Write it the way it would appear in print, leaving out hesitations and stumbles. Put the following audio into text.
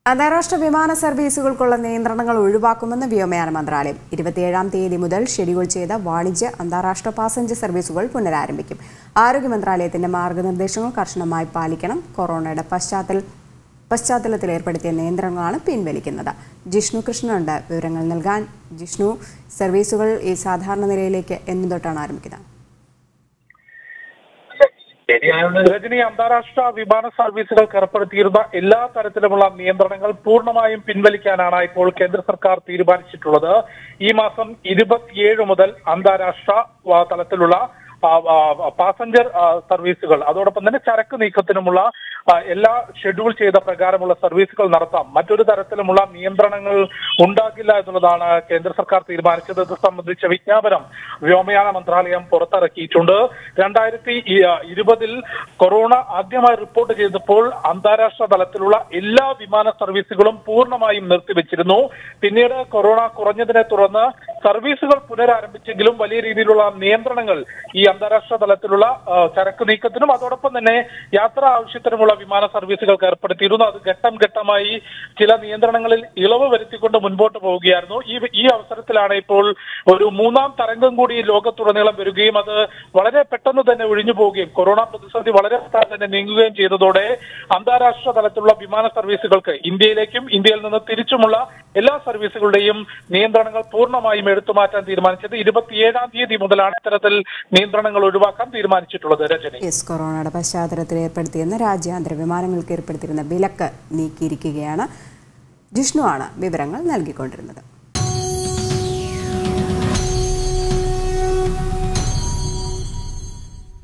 അന്താരാഷ്ട്ര വിമാന സർവീസുകൾക്കുള്ള നിയന്ത്രണങ്ങൾ ഒഴിവാക്കുമെന്ന് വ്യോമയാന മന്ത്രാലയം. 27-ാം തീയതി മുതൽ ഷെഡ്യൂൾ ചെയ്ത വാണിജ്യ അന്താരാഷ്ട്ര പാസഞ്ചർ സർവീസുകൾ പുനരാരംഭിക്കും. ആരോഗ്യ മന്ത്രാലയത്തിന്റെ മാർഗനിർദ്ദേശങ്ങൾ കർശനമായി പാലിക്കണം. കൊറോണയുടെ പശ്ചാത്തലത്തിൽ ഏർപ്പെടുത്തിയ നിയന്ത്രണങ്ങളാണ് പിൻവലിക്കുന്നത്. ജിഷ്ണു കൃഷ്ണനുണ്ട് വിവരങ്ങൾ നൽകാൻ. ജിഷ്ണു, സർവീസുകൾ ഈ സാധാരണ നിലയിലേക്ക് എന്ന് തൊട്ടാണ് ആരംഭിക്കുന്നത്? രജനി, അന്താരാഷ്ട്ര വിമാന സർവീസുകൾക്ക് ഏർപ്പെടുത്തിയിരുന്ന എല്ലാ തരത്തിലുമുള്ള നിയന്ത്രണങ്ങൾ പൂർണ്ണമായും പിൻവലിക്കാനാണ് ഇപ്പോൾ കേന്ദ്ര സർക്കാർ തീരുമാനിച്ചിട്ടുള്ളത്. ഈ മാസം 27 മുതൽ അന്താരാഷ്ട്ര തലത്തിലുള്ള പാസഞ്ചർ സർവീസുകൾ, അതോടൊപ്പം തന്നെ ചരക്ക് നീക്കത്തിനുമുള്ള എല്ലാ ഷെഡ്യൂൾ ചെയ്ത പ്രകാരമുള്ള സർവീസുകൾ നടത്താം. മറ്റൊരു തരത്തിലുമുള്ള നിയന്ത്രണങ്ങൾ ഉണ്ടാകില്ല എന്നുള്ളതാണ് കേന്ദ്ര സർക്കാർ തീരുമാനിച്ചത്. ഇത് സംബന്ധിച്ച വിജ്ഞാപനം വ്യോമയാന മന്ത്രാലയം പുറത്തിറക്കിയിട്ടുണ്ട്. 2020 കൊറോണ ആദ്യമായി റിപ്പോർട്ട് ചെയ്തപ്പോൾ അന്താരാഷ്ട്ര തലത്തിലുള്ള എല്ലാ വിമാന സർവീസുകളും പൂർണ്ണമായും നിർത്തിവെച്ചിരുന്നു. പിന്നീട് കൊറോണ കുറഞ്ഞതിനെ തുടർന്ന് സർവീസുകൾ പുനരാരംഭിച്ചെങ്കിലും വലിയ രീതിയിലുള്ള നിയന്ത്രണങ്ങൾ ഈ അന്താരാഷ്ട്ര തലത്തിലുള്ള ചരക്ക് നീക്കത്തിനും അതോടൊപ്പം തന്നെ യാത്രാ ആവശ്യത്തിനുമുള്ള വിമാന സർവീസുകൾക്ക് ഏർപ്പെടുത്തിയിരുന്നു. അത് ഘട്ടം ഘട്ടമായി ചില നിയന്ത്രണങ്ങളിൽ ഇളവ് വരുത്തിക്കൊണ്ട് മുൻപോട്ട് പോവുകയായിരുന്നു. ഈ അവസരത്തിലാണ് ഇപ്പോൾ ഒരു മൂന്നാം തരംഗം കൂടി ലോകത്തുടനീളം വരികയും അത് വളരെ പെട്ടെന്ന് തന്നെ ഒഴിഞ്ഞു പോവുകയും കൊറോണ പ്രതിസന്ധി വളരെ പെട്ടെന്ന് തന്നെ നീങ്ങുകയും ചെയ്തതോടെ അന്താരാഷ്ട്ര തലത്തിലുള്ള വിമാന സർവീസുകൾക്ക് ഇന്ത്യയിലേക്കും ഇന്ത്യയിൽ നിന്ന് തിരിച്ചുമുള്ള എല്ലാ സർവീസുകളുടെയും നിയന്ത്രണങ്ങൾ പൂർണ്ണമായും എടുത്തുമാറ്റാൻ തീരുമാനിച്ചത്. 27-ാം തീയതി മുതലാണ് ഇത്തരത്തിൽ നിയന്ത്രണങ്ങൾ ഒഴിവാക്കാൻ തീരുമാനിച്ചിട്ടുള്ളത്. രജനി, കൊറോണയുടെ പശ്ചാത്തലത്തിൽ ഏർപ്പെടുത്തിയെന്ന രാജ്യാന്തര വിമാനങ്ങൾക്ക് ഏർപ്പെടുത്തിയിരുന്ന വിലക്ക് നീക്കിയിരിക്കുകയാണ്. ജിഷ്ണു ആണ് വിവരങ്ങൾ നൽകിക്കൊണ്ടിരുന്നത്.